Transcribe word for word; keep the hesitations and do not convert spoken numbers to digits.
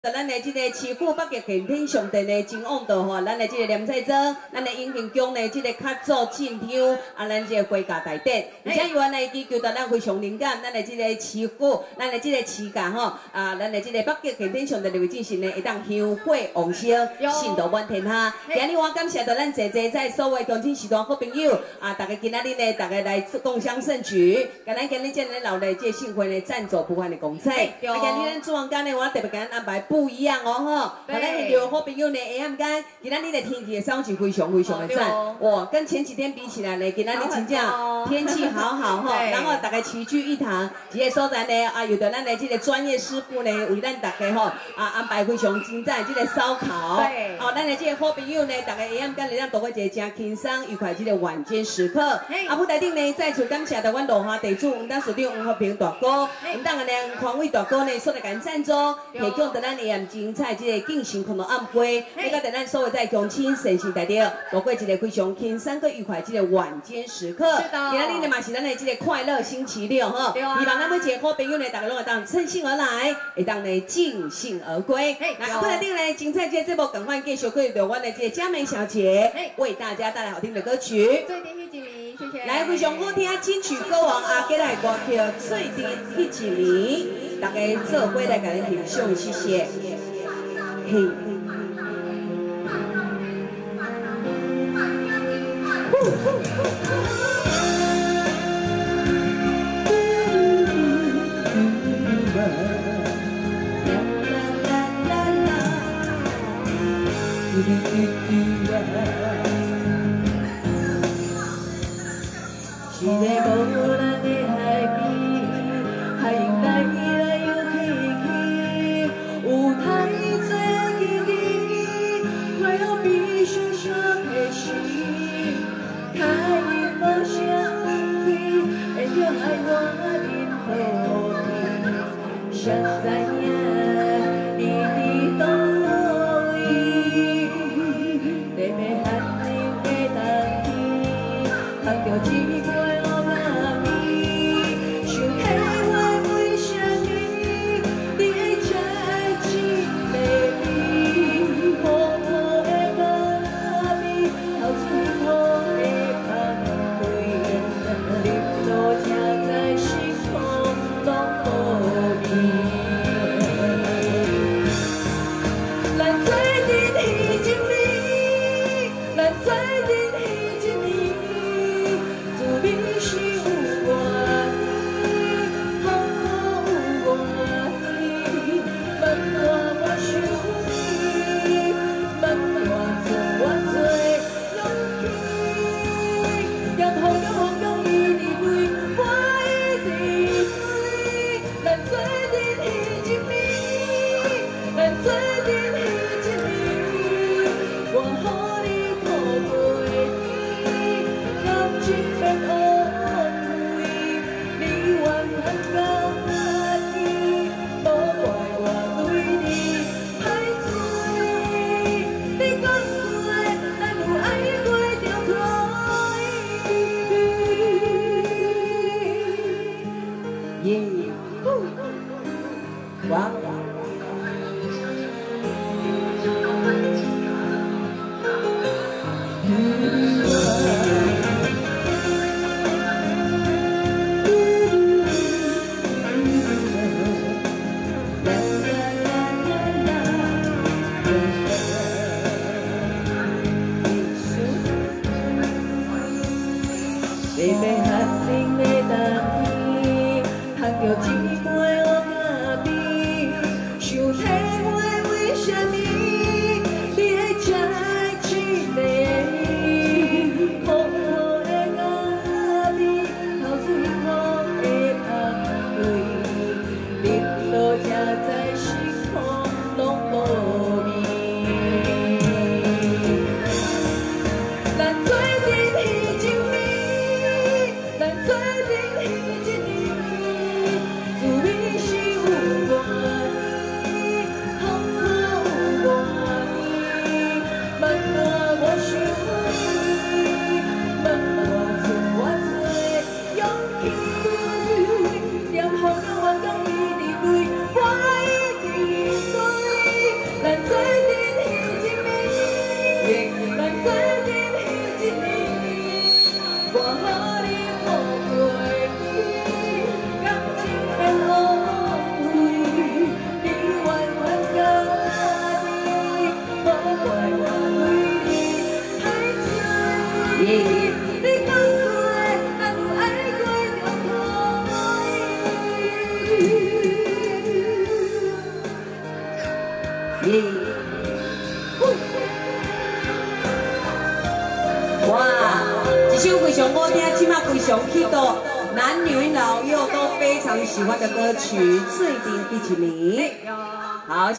咱的这个市府北极健天上殿的真旺道吼，咱的这个念册章，咱的永庆宫的这个卡座进香，啊，咱这个国家大典，而且原来祈求到咱非常灵感，咱的这个市府，咱的这个市价吼，啊，咱的这个北极健天上殿就会进行呢，会当香火旺盛，信道满天下。今日我感谢到咱坐坐在所有乡亲时段好朋友，啊，大家今仔日呢，大家来共襄盛举，跟咱今日这个老的这幸会呢，赞助不凡的公菜。啊，今日咱主王间呢，我特别给咱安排。 不一样哦吼，啊，咱现场好朋友呢，下暗间，今仔日的天气的扫是非常非常的赞，哇，跟前几天比起来呢，今仔日真正天气好好哈，然后大家齐聚一堂，这个所在呢，啊，有的咱的这个专业师傅呢，为咱大家吼啊安排非常精彩这个烧烤，对，哦，咱的这个好朋友呢，大家下暗间来咱度过一个真轻松愉快这个晚间时刻，啊，舞台顶呢，再次感谢台湾落花地主黄丹属长黄和平大哥，黄丹个呢黄伟大哥呢，所来给咱赞助，提供的咱。 也精彩，这个进行可能暗杯，那个在咱所有在乡亲盛世大地，度过一个非常轻松个愉快这个晚间时刻。是的。今仔日呢嘛是咱的这个快乐星期六哈，希望咱们这好朋友呢，大家拢会当趁兴而来，会当呢尽兴而归。那后来定呢，精彩这节目赶快继续可以由我的这个佳美小姐为大家带来好听的歌曲。最甜迄一名，谢谢。来，非常好听金曲歌王阿吉来歌曲《最甜迄一名》。 大家做伙来给咱欣赏，谢谢。嘿。现在也你的倒影，你要喊你的等你，看到一杯乌咖啡，想起我为什么你会这真美丽？薄薄的咖啡，透出我的香味，你都藏在心空拢无味。 哇，一首非常好听，起码非常去到男女老幼都非常喜欢的歌曲，《翠屏第几名》。好。